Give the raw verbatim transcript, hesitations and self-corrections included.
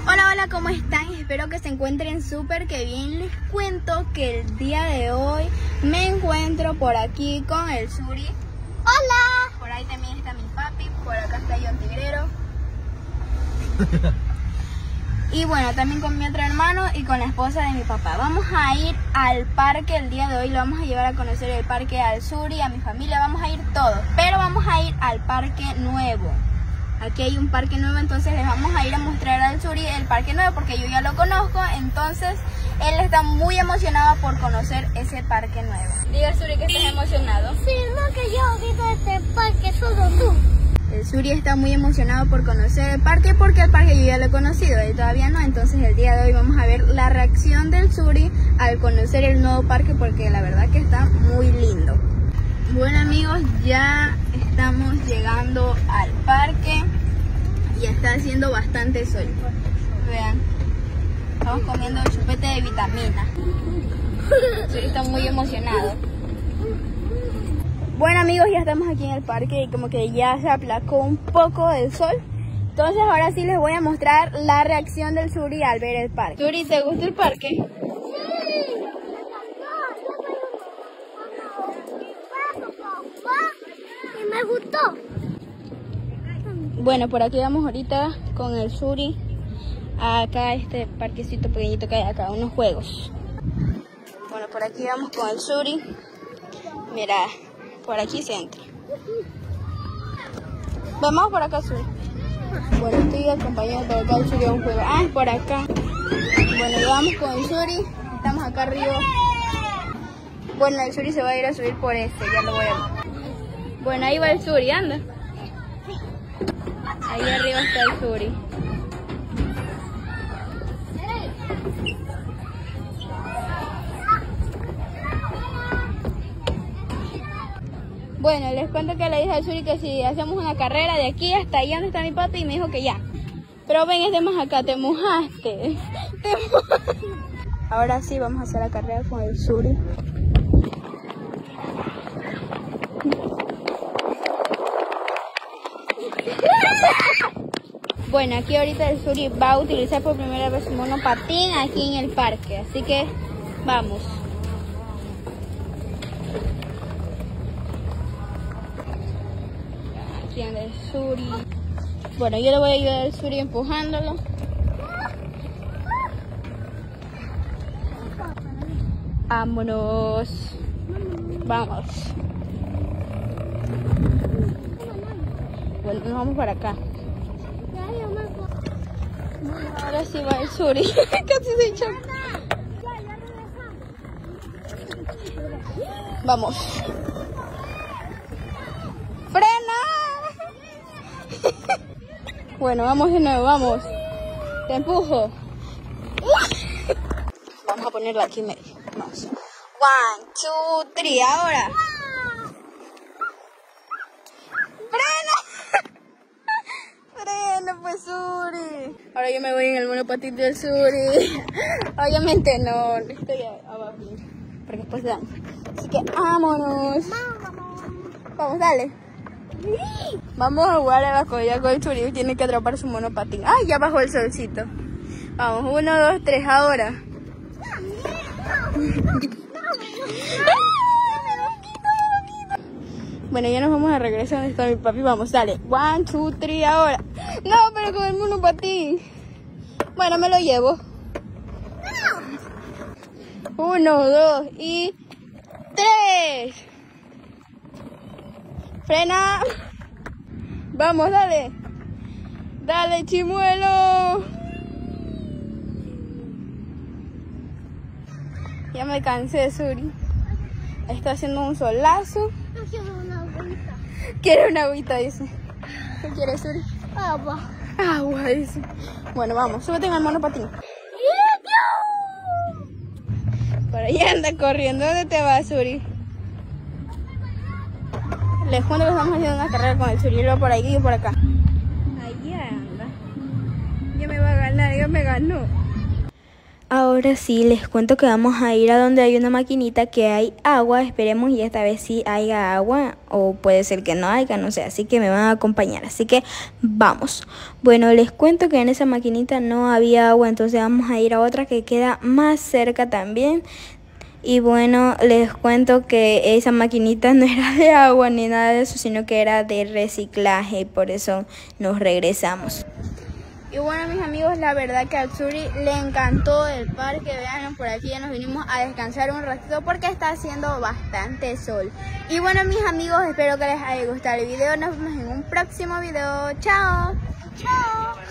Hola, hola, ¿cómo están? Espero que se encuentren súper que bien. Les cuento que el día de hoy me encuentro por aquí con el Suri. ¡Hola! Por ahí también está mi papi, por acá está John Tigrero. Y bueno, también con mi otro hermano y con la esposa de mi papá. Vamos a ir al parque el día de hoy, lo vamos a llevar a conocer el parque al Suri, a mi familia, vamos a ir todos. Pero vamos a ir al parque nuevo. Aquí hay un parque nuevo, entonces les vamos a ir a mostrar al Suri el parque nuevo porque yo ya lo conozco, entonces él está muy emocionado por conocer ese parque nuevo. Diga Suri que estás emocionado. Sí, no que yo he visto este parque, solo tú. El Suri está muy emocionado por conocer el parque porque el parque yo ya lo he conocido, él todavía no, entonces el día de hoy vamos a ver la reacción del Suri al conocer el nuevo parque porque la verdad que está muy lindo. Bueno amigos, ya estamos llegando al parque y está haciendo bastante sol. Vean, estamos comiendo chupete de vitamina. El Suri está muy emocionado. Bueno amigos, ya estamos aquí en el parque y como que ya se aplacó un poco el sol. Entonces ahora sí les voy a mostrar la reacción del Suri al ver el parque. Suri, ¿te gusta el parque? Y me gustó. Bueno, por aquí vamos ahorita con el Suri. Acá este parquecito pequeñito que hay acá, unos juegos. Bueno, por aquí vamos con el Suri. Mira, por aquí se entra. Vamos por acá, Suri. Bueno, estoy acompañando por acá el Suri a un juego. Ah, es por acá. Bueno, ya vamos con el Suri. Estamos acá arriba. Bueno, el Suri se va a ir a subir por este, ya lo voy a ver. Bueno, ahí va el Suri, anda. Ahí arriba está el Suri. Bueno, les cuento que le dije al Suri que si hacemos una carrera de aquí hasta allá donde está mi papi y me dijo que ya. Pero ven, es de más acá, te mojaste. Te mojaste. Ahora sí vamos a hacer la carrera con el Suri. Bueno, aquí ahorita el Suri va a utilizar por primera vez su monopatín aquí en el parque, así que vamos. Aquí anda el Suri. Bueno, yo le voy a ayudar al Suri empujándolo. Vámonos. Vamos. Bueno, nos vamos para acá. Ahora sí va el Suri. Casi se echó. Vamos. ¡Frena! Bueno, vamos de nuevo, vamos. Te empujo. Vamos a ponerla aquí en medio. Vamos. One, two, three. Ahora. Pues Suri. Ahora yo me voy en el monopatín del Suri. Obviamente no, estoy abajo porque después dan. Así que vámonos. Vamos, dale. Vamos a jugar abajo ya con el Suri. Tiene que atrapar su monopatín. Ay, ya bajó el solcito. Vamos, uno, dos, tres, ahora. Bueno, ya nos vamos a regresar donde está mi papi. Vamos, dale. One, two, three, ahora. No, pero con el monopatín. Bueno, me lo llevo. Uno, dos y tres. Frena. Vamos, dale. Dale, chimuelo. Ya me cansé, Suri. Está haciendo un solazo. Quiere una agüita, dice. ¿Qué quieres, Suri? Agua. Agua, dice. Bueno, vamos, súbete en el monopatín. Por ahí anda corriendo. ¿Dónde te vas, Suri? Les cuento que estamos haciendo una carrera con el Suri. Yo por ahí y yo por acá. Ahí anda. Ya me va a ganar, ya me ganó. Ahora sí, les cuento que vamos a ir a donde hay una maquinita que hay agua. Esperemos y esta vez sí haya agua, o puede ser que no haya, no sé. Así que me van a acompañar, así que vamos. Bueno, les cuento que en esa maquinita no había agua, entonces vamos a ir a otra que queda más cerca también. Y bueno, les cuento que esa maquinita no era de agua ni nada de eso, sino que era de reciclaje, y por eso nos regresamos. Y bueno, mis amigos, la verdad que al Suri le encantó el parque. Vean, por aquí ya nos vinimos a descansar un ratito porque está haciendo bastante sol. Y bueno, mis amigos, espero que les haya gustado el video. Nos vemos en un próximo video. ¡Chao! ¡Chao!